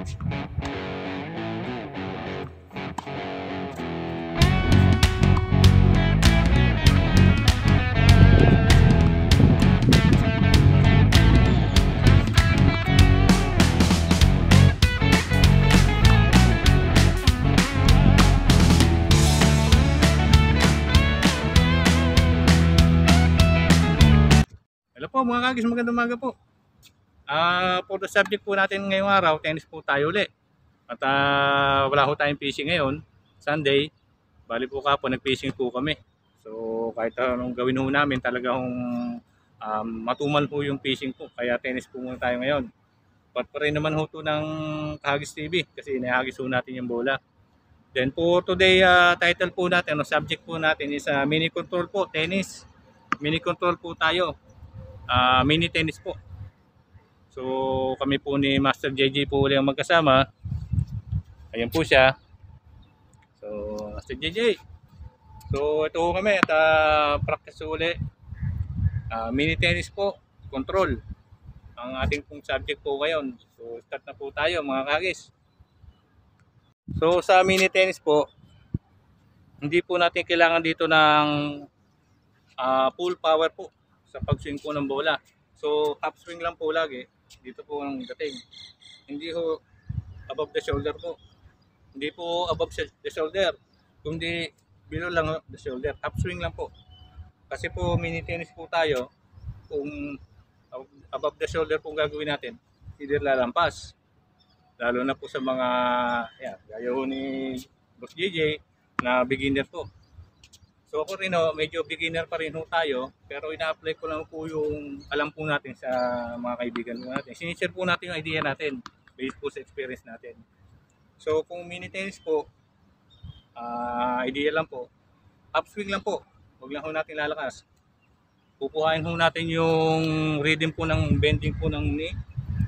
Hello po mga kagis, magandang umaga po. For the subject po natin ngayong araw, tennis po tayo ulit. At wala po tayong fishing ngayon, Sunday. Bali po kapon, nag-fishing po kami. So kahit anong gawin po namin, talagang matumal po yung fishing po. Kaya tennis po muna tayo ngayon. But pa rin naman ho to ng Kahagis TV kasi inahagis po natin yung bola. Then po today, title po natin, subject po natin is mini control po, tennis. Mini control po tayo. Mini tennis po. So kami po ni Master JJ po ulit ang magkasama. Ayan po siya. So Master JJ. So ito kami at practice ulit. Mini tennis po, control. Ang ating pong subject po ngayon. So start na po tayo mga kagis. So sa mini tennis po, hindi po natin kailangan dito ng full power po sa pag-swing po ng bola. So half swing lang po lagi. Dito po ang dating. Hindi ho above the shoulder po. Hindi po above the shoulder. Kundi below lang the shoulder. Half swing lang po. Kasi po mini tennis po tayo, kung above the shoulder po gagawin natin, either lalampas. Lalo na po sa mga gaya ho ni Boss JJ na beginner po. So ako rin medyo beginner pa rin tayo, pero ina-apply ko lang po yung alam po natin sa mga kaibigan po natin. Sinishare po natin yung idea natin based po sa experience natin. So kung mini tennis po, idea lang po, upswing lang po, huwag lang ho natin lalakas. Pupuhain ho natin yung rhythm po ng bending po ng knee,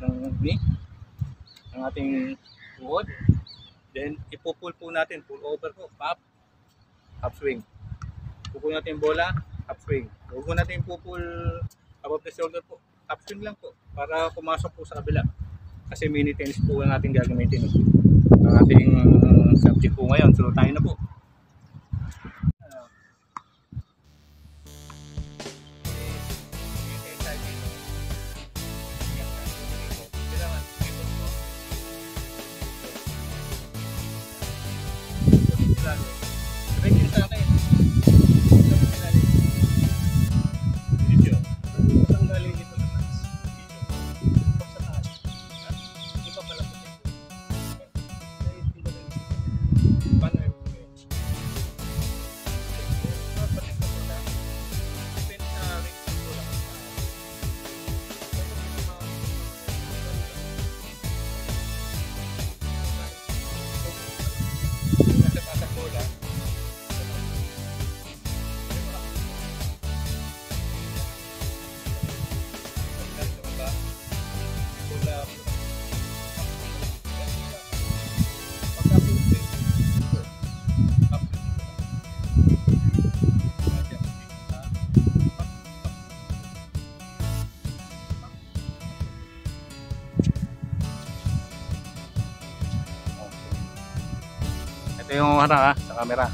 ng ating tuhod. Then ipupull po natin, pull over po, up, upswing. Pupull natin yung bola, upswing. Huwag mo natin pupull above the shoulder po. Upswing lang po para pumasok po sa kabila. Kasi mini tennis po ang ating gagamitin. Ang ating subject po ngayon. So tayo na po. Ito yung harap sa camera.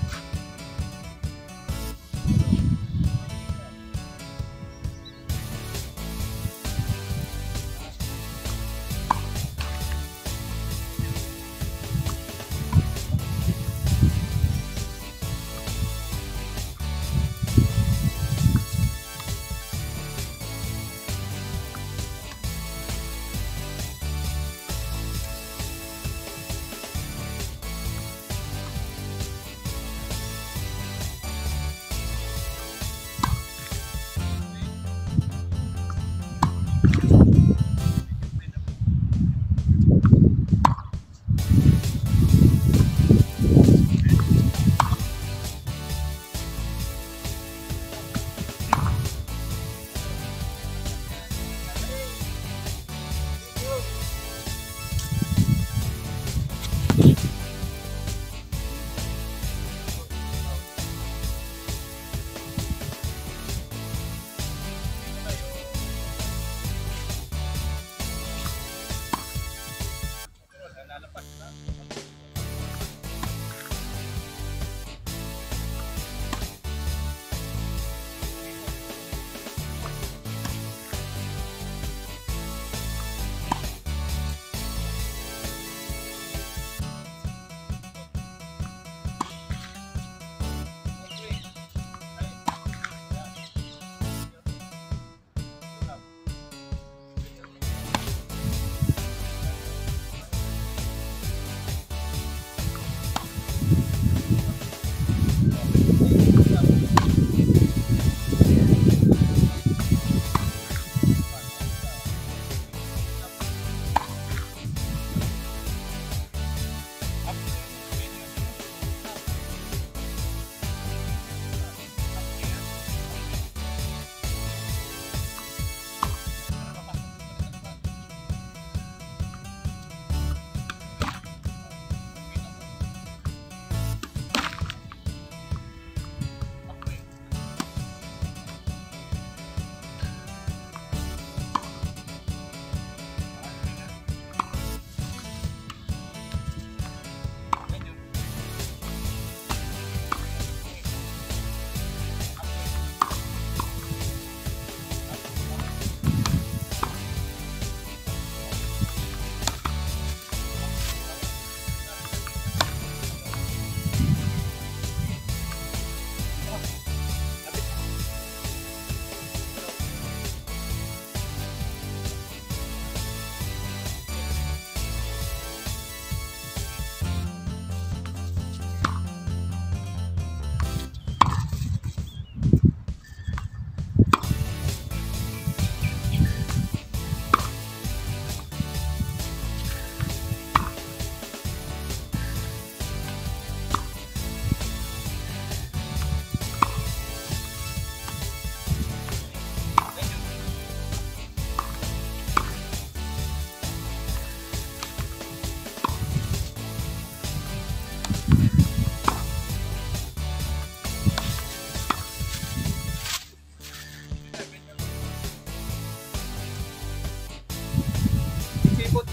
Sipot.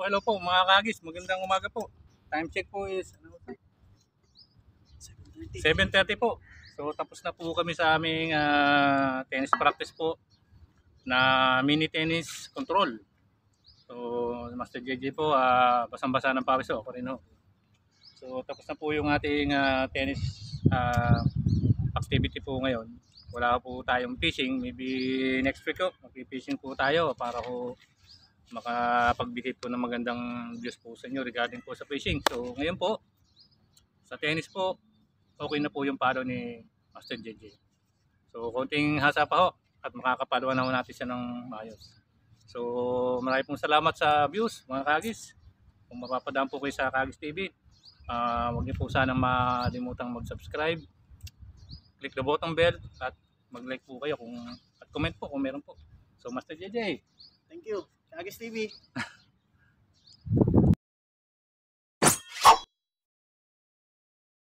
hello po mga kagis, magandang umaga po. Time check po is 7:30 po. So tapos na po kami sa aming tennis practice po na mini tennis control. So Master JJ po, basang-basa ng pawis ako rin ho. So tapos na po yung ating tennis activity po ngayon. Wala po tayong fishing, maybe next week po mag-fishing po tayo para po makapagbigay po ng magandang views po sa inyo regarding po sa fishing. So ngayon po sa tennis po, okay na po yung palo ni Master JJ. So konting hasa pa ho at makakapaluan na ho natin siya ng maayos. So marami pong salamat sa views mga kagis. Kung mapapadaan po kayo sa Kagis TV, huwag niyo po sanang malimutang mag-subscribe, click the button bell at mag-like po kayo at comment po kung meron po. So Master JJ, Thank you. Kagis TV.